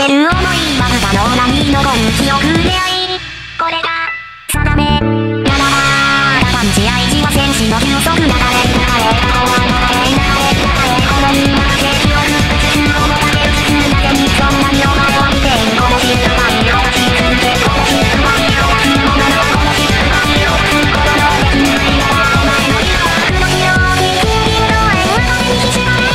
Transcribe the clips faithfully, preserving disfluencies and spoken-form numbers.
れる想いは不可能なに残る記憶であり、これが定めならば、パンチ愛知は戦士の休息流れ流れ流れ流れ流れこのになくて記憶うつつをもたけうつつなぜにそんなにお前を見ているこの静かにを出し続けこの静かにを出すもののこの静かにを出すことのできないのはお前の誘惑の広い金銀の縁は壁にひしがれる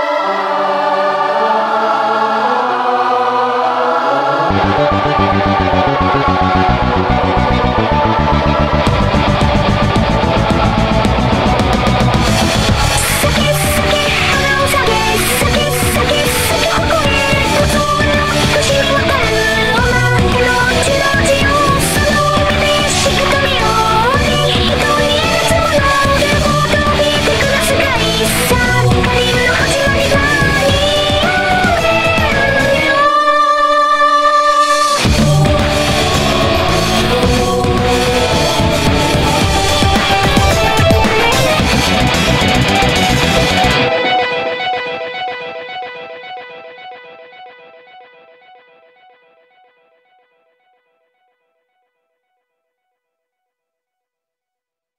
you